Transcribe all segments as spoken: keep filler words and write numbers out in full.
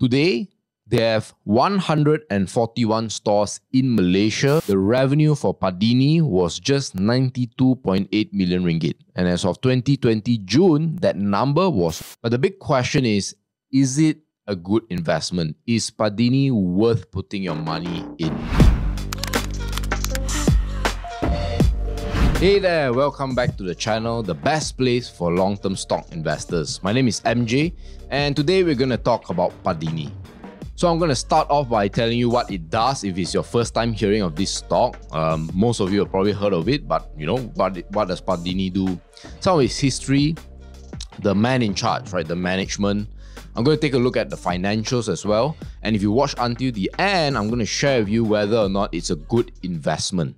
Today, they have one hundred forty-one stores in Malaysia. The revenue for Padini was just ninety-two point eight million ringgit. And as of twenty twenty June, that number was... But the big question is, is it a good investment? Is Padini worth putting your money in? Hey there, welcome back to the channel, the best place for long-term stock investors. My name is M J, and today we're going to talk about Padini. So I'm going to start off by telling you what it does if it's your first time hearing of this stock. Um, most of you have probably heard of it, but you know, what, what does Padini do? Some of its history, the man in charge, right, the management. I'm going to take a look at the financials as well. And if you watch until the end, I'm going to share with you whether or not it's a good investment.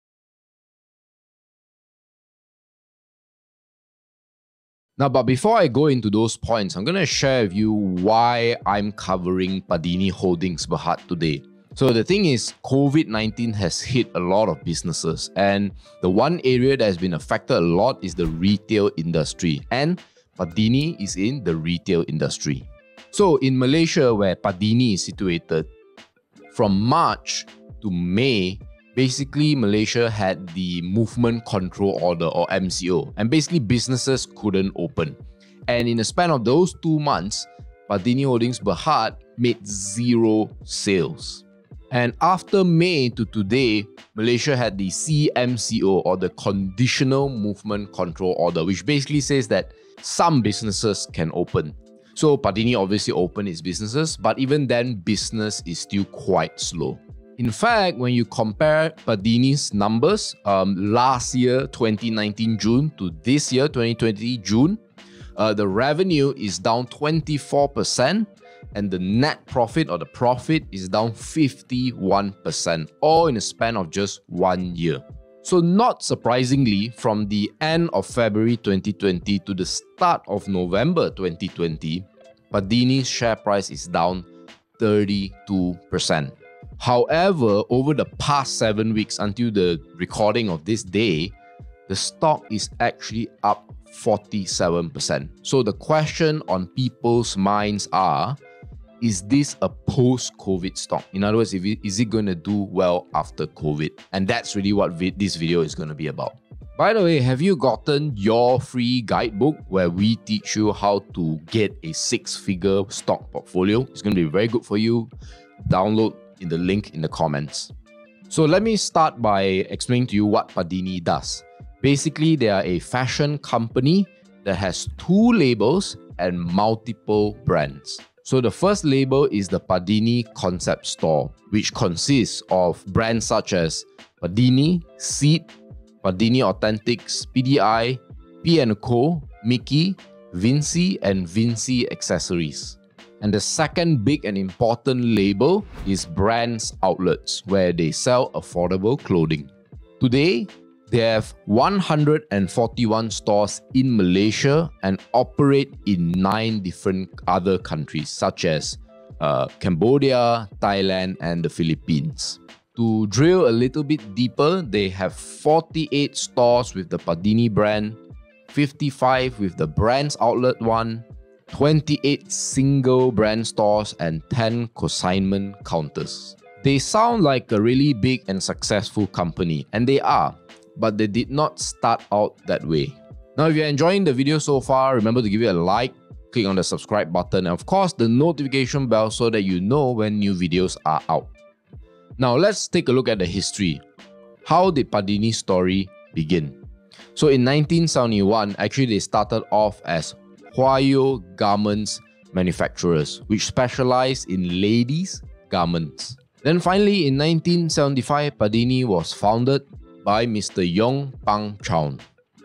Now, but before I go into those points, I'm going to share with you why I'm covering Padini Holdings Berhad today. So the thing is, COVID nineteen has hit a lot of businesses, and the one area that has been affected a lot is the retail industry, and Padini is in the retail industry. So in Malaysia, where Padini is situated, from March to May, basically, Malaysia had the Movement Control Order, or M C O, and basically businesses couldn't open. And in the span of those two months, Padini Holdings Berhad made zero sales. And after May to today, Malaysia had the C M C O, or the Conditional Movement Control Order, which basically says that some businesses can open. So Padini obviously opened its businesses, but even then, business is still quite slow. In fact, when you compare Padini's numbers um, last year, twenty nineteen June, to this year, twenty twenty June, uh, the revenue is down twenty-four percent and the net profit, or the profit, is down fifty-one percent, all in a span of just one year. So not surprisingly, from the end of February twenty twenty to the start of November twenty twenty, Padini's share price is down thirty-two percent. However, over the past seven weeks until the recording of this day, the stock is actually up forty-seven percent. So the question on people's minds are, is this a post-COVID stock? In other words, if it, is it going to do well after COVID? And that's really what vi this video is going to be about. By the way, have you gotten your free guidebook where we teach you how to get a six-figure stock portfolio? It's going to be very good for you. Download in the link in the comments. So let me start by explaining to you what Padini does. Basically, they are a fashion company that has two labels and multiple brands. So the first label is the Padini Concept Store, which consists of brands such as Padini, Seed, Padini Authentics, P D I, P and Co, Mickey, Vinci, and Vinci Accessories. And the second big and important label is Brands Outlets, where they sell affordable clothing. Today, they have one hundred forty-one stores in Malaysia and operate in nine different other countries, such as uh, Cambodia, Thailand, and the Philippines. To drill a little bit deeper, they have forty-eight stores with the Padini brand, fifty-five with the Brands Outlet one, twenty-eight single brand stores, and ten consignment counters. They sound like a really big and successful company, and they are, but they did not start out that way. Now, if you're enjoying the video so far, remember to give it a like, click on the subscribe button, and of course the notification bell so that you know when new videos are out. Now, let's take a look at the history. How did Padini's story begin? So in nineteen seventy-one, actually they started off as Hwayo Garments Manufacturers, which specialize in ladies' garments. Then finally, in nineteen seventy-five, Padini was founded by Mister Yong Pang Chown.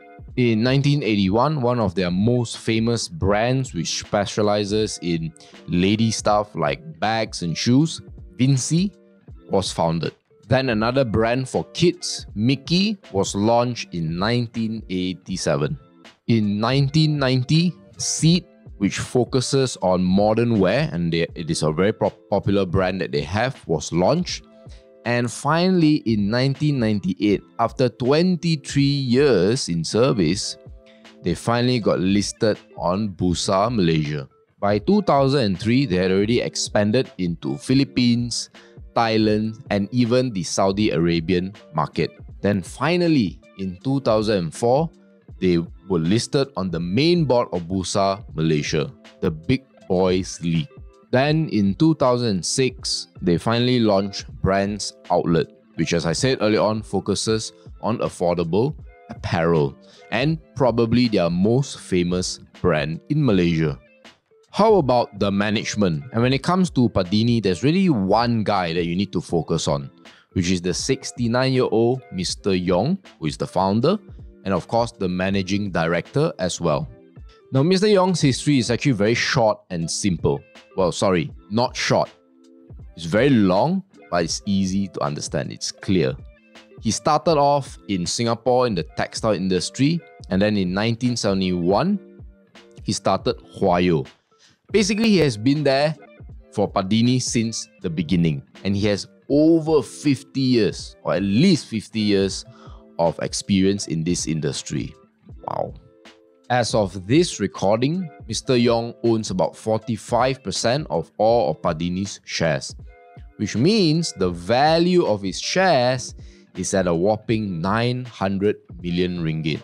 In nineteen eighty-one, one of their most famous brands, which specializes in lady stuff like bags and shoes, Vinci, was founded. Then another brand for kids, Mickey, was launched in nineteen eighty-seven. In nineteen ninety, Seed, which focuses on modern wear, and they, it is a very popular brand that they have, was launched. And finally, in nineteen ninety-eight, after twenty-three years in service, they finally got listed on Bursa Malaysia. By two thousand three, they had already expanded into Philippines, Thailand, and even the Saudi Arabian market. Then finally, in two thousand four, they were listed on the main board of Bursa Malaysia, the Big Boys League. Then in two thousand six, they finally launched Brands Outlet, which, as I said earlier on, focuses on affordable apparel and probably their most famous brand in Malaysia. How about the management? And when it comes to Padini, there's really one guy that you need to focus on, which is the sixty-nine-year-old Mister Yong, who is the founder, and of course the managing director as well. Now, Mister Yong's history is actually very short and simple. Well, sorry, not short. It's very long, but it's easy to understand. It's clear. He started off in Singapore in the textile industry, and then in nineteen seventy-one, he started Huayo. Basically, he has been there for Padini since the beginning, and he has over fifty years, or at least fifty years, of experience in this industry. Wow. As of this recording, Mister Yong owns about forty-five percent of all of Padini's shares, which means the value of his shares is at a whopping nine hundred million ringgit.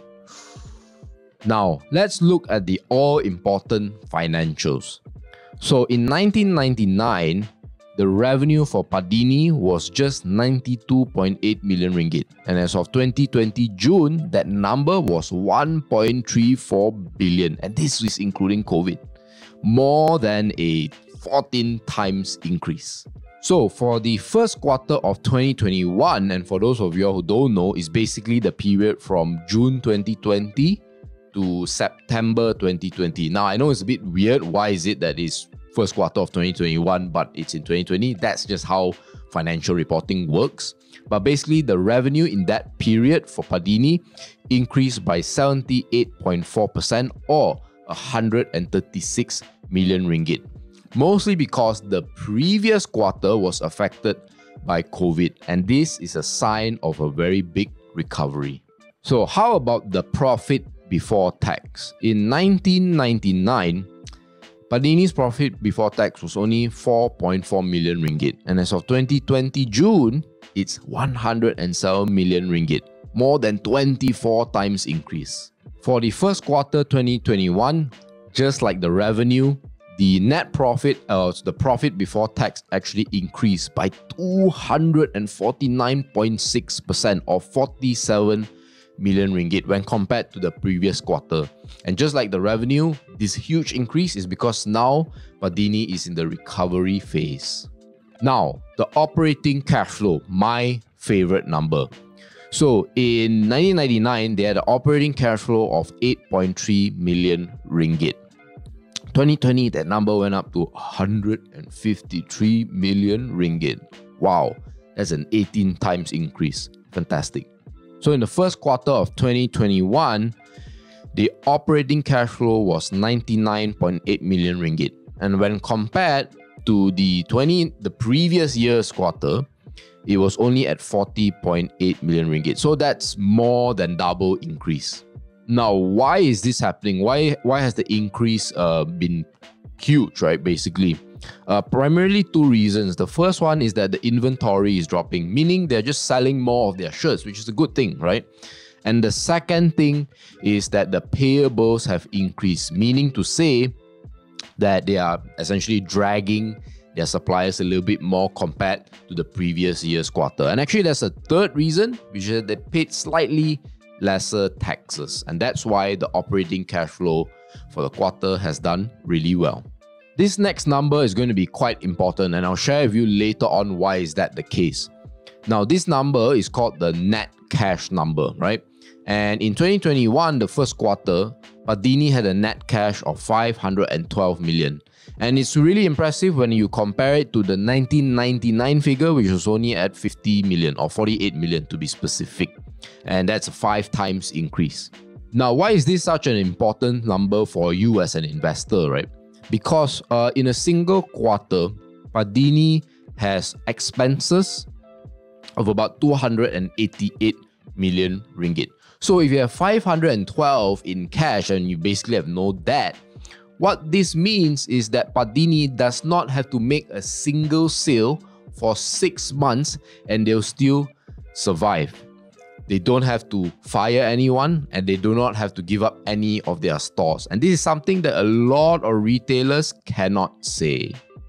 Now, let's look at the all-important financials. So in nineteen ninety-nine, the revenue for Padini was just ninety-two point eight million ringgit. And as of twenty twenty June, that number was one point three four billion. And this is including COVID. More than a fourteen times increase. So for the first quarter of twenty twenty-one, and for those of you who don't know, is basically the period from June twenty twenty to September twenty twenty. Now, I know it's a bit weird. Why is it that it's first quarter of twenty twenty-one, but it's in twenty twenty? That's just how financial reporting works. But basically, the revenue in that period for Padini increased by seventy-eight point four percent or one hundred thirty-six million ringgit. Mostly because the previous quarter was affected by COVID, and this is a sign of a very big recovery. So how about the profit before tax? In nineteen ninety-nine, Padini's profit before tax was only four point four million ringgit, and as of twenty twenty June, it's one hundred seven million ringgit, more than twenty-four times increase. For the first quarter twenty twenty-one, just like the revenue, the net profit, uh, the profit before tax actually increased by two hundred forty-nine point six percent or forty-seven million ringgit when compared to the previous quarter. And just like the revenue, this huge increase is because now Padini is in the recovery phase. Now, the operating cash flow, my favorite number. So in nineteen ninety-nine, they had an operating cash flow of eight point three million ringgit. twenty twenty, that number went up to one hundred fifty-three million ringgit. Wow, that's an eighteen times increase. Fantastic. So in the first quarter of twenty twenty-one, the operating cash flow was ninety-nine point eight million ringgit. And when compared to the twenty the previous year's quarter, it was only at forty point eight million ringgit. So that's more than double increase. Now, why is this happening? Why, why has the increase uh, been huge, right? Basically, uh, primarily two reasons. The first one is that the inventory is dropping, meaning they're just selling more of their shirts, which is a good thing, right? And the second thing is that the payables have increased, meaning to say that they are essentially dragging their suppliers a little bit more compared to the previous year's quarter. And actually, there's a third reason, which is that they paid slightly lesser taxes, and that's why the operating cash flow for the quarter has done really well. This next number is going to be quite important, and I'll share with you later on why is that the case. Now, this number is called the net cash number, right? And in twenty twenty-one, the first quarter, Padini had a net cash of five hundred twelve million. And it's really impressive when you compare it to the nineteen ninety-nine figure, which was only at fifty million or forty-eight million to be specific. And that's a five times increase. Now, why is this such an important number for you as an investor, right? Because uh, in a single quarter, Padini has expenses of about two hundred eighty-eight million ringgit. So if you have five hundred twelve in cash and you basically have no debt, What this means is that Padini does not have to make a single sale for six months and they'll still survive. They don't have to fire anyone and they do not have to give up any of their stores. And this is something that a lot of retailers cannot say.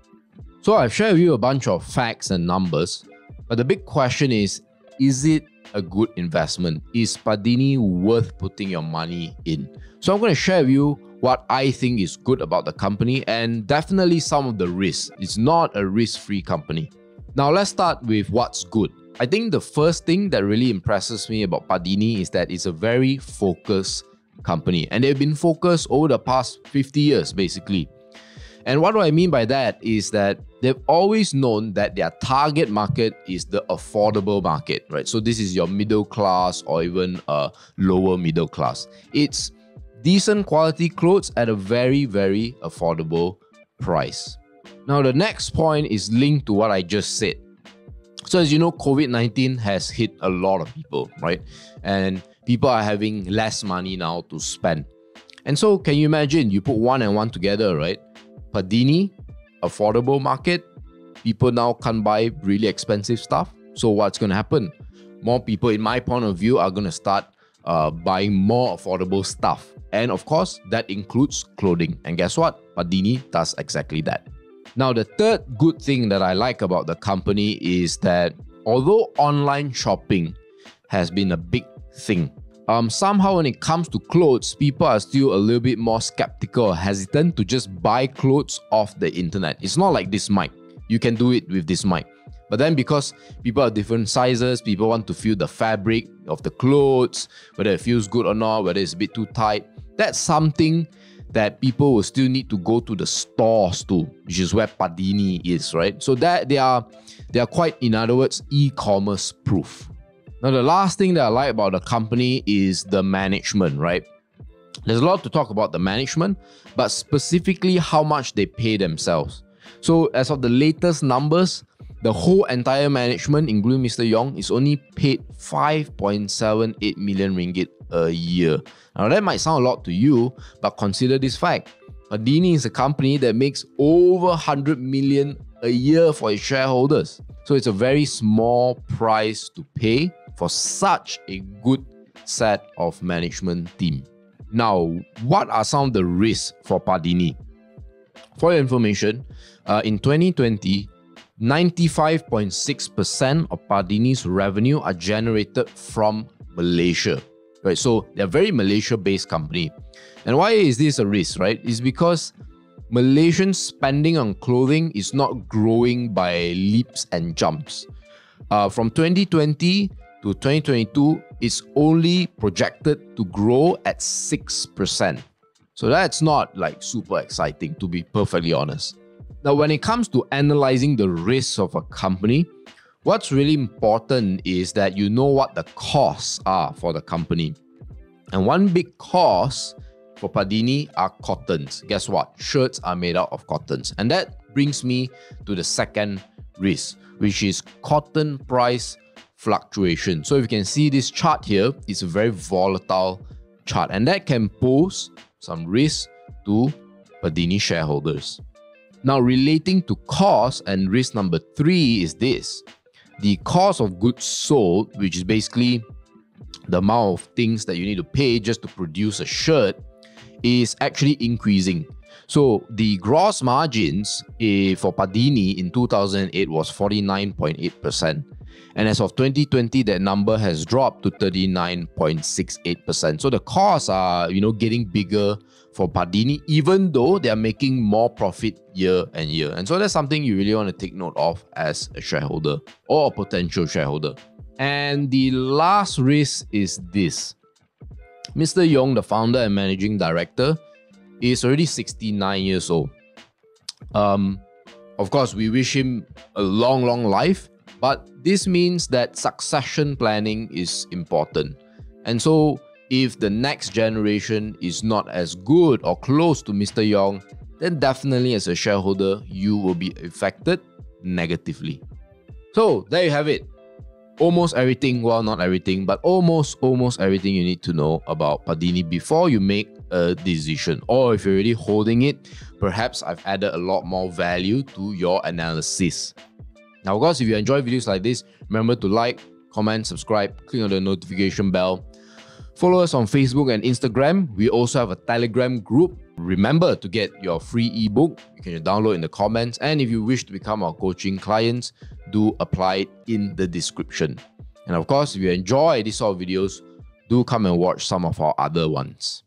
So I've shared with you a bunch of facts and numbers, but the big question is, is it a good investment? Is Padini worth putting your money in? So I'm going to share with you what I think is good about the company and definitely some of the risks. It's not a risk-free company. Now let's start with what's good. I think the first thing that really impresses me about Padini is that it's a very focused company, and they've been focused over the past fifty years basically. And what do I mean by that is that they've always known that their target market is the affordable market, right? So this is your middle class or even a lower middle class. It's decent quality clothes at a very, very affordable price. Now, the next point is linked to what I just said. So as you know, COVID nineteen has hit a lot of people, right? And people are having less money now to spend. And so can you imagine, you put one and one together, right? Padini, affordable market, people now can't buy really expensive stuff. So what's going to happen? More people, in my point of view, are going to start uh, buying more affordable stuff. And of course, that includes clothing. And guess what? Padini does exactly that. Now, the third good thing that I like about the company is that although online shopping has been a big thing, um, somehow when it comes to clothes, people are still a little bit more skeptical or hesitant to just buy clothes off the internet. It's not like this mic. You can do it with this mic. But then because people are different sizes, people want to feel the fabric of the clothes, whether it feels good or not, whether it's a bit too tight. That's something that people will still need to go to the stores to, which is where Padini is, right? So that they are, they are quite, in other words, e-commerce proof. Now, the last thing that I like about the company is the management, right? There's a lot to talk about the management, but specifically how much they pay themselves. So as of the latest numbers, the whole entire management, including Mister Yong, is only paid five point seven eight million ringgit a year. Now that might sound a lot to you, but consider this fact. Padini is a company that makes over one hundred million a year for its shareholders. So it's a very small price to pay for such a good set of management team. Now, what are some of the risks for Padini? For your information, uh, in twenty twenty, ninety-five point six percent of Padini's revenue are generated from Malaysia. Right, so they're a very Malaysia-based company. And why is this a risk, right? It's because Malaysian spending on clothing is not growing by leaps and jumps. Uh, from twenty twenty to twenty twenty-two, it's only projected to grow at six percent. So that's not like super exciting, to be perfectly honest. Now, when it comes to analyzing the risks of a company, what's really important is that you know what the costs are for the company. And one big cost for Padini are cottons. Guess what? Shirts are made out of cottons. And that brings me to the second risk, which is cotton price fluctuation. So if you can see this chart here, it's a very volatile chart, and that can pose some risk to Padini shareholders. Now, relating to cost, and risk number three is this. The cost of goods sold, which is basically the amount of things that you need to pay just to produce a shirt, is actually increasing. So the gross margins eh, for Padini in two thousand eight was forty-nine point eight percent. And as of twenty twenty, that number has dropped to thirty-nine point six eight percent. So the costs are, you know, getting bigger for Padini, even though they are making more profit year and year. And so that's something you really want to take note of as a shareholder or a potential shareholder. And the last risk is this. Mister Yong, the founder and managing director, is already sixty-nine years old. Um, of course, we wish him a long, long life, but this means that succession planning is important. And so if the next generation is not as good or close to Mister Yong, then definitely as a shareholder, you will be affected negatively. So there you have it. Almost everything, well, not everything, but almost, almost everything you need to know about Padini before you make a decision. Or if you're already holding it, perhaps I've added a lot more value to your analysis. Now, of course, if you enjoy videos like this, remember to like, comment, subscribe, click on the notification bell. Follow us on Facebook and Instagram. We also have a Telegram group. Remember to get your free ebook. You can download in the comments. And if you wish to become our coaching clients, do apply it in the description. And of course, if you enjoy these sort of videos, do come and watch some of our other ones.